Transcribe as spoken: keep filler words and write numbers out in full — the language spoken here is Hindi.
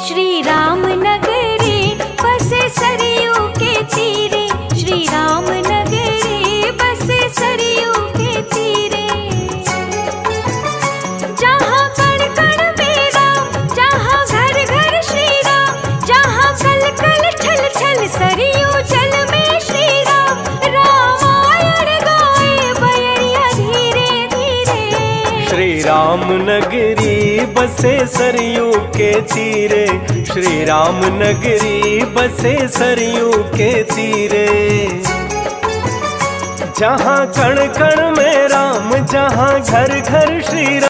श्री राम नगरी बसे सरयू के तीरे, श्री राम नगरी बसे सरयू के तीरे। जहाँ कण कण में राम, जहाँ घर घर श्री राम, जहाँ कल कल छल छल सरयू जल में श्री राम। रामायण गाए बयरिया धीरे धीरे। श्री राम नगरी बसे सरयू के तीरे, श्री राम नगरी बसे सरयू के तीरे। जहाँ कण कण में राम, जहाँ घर घर श्री राम।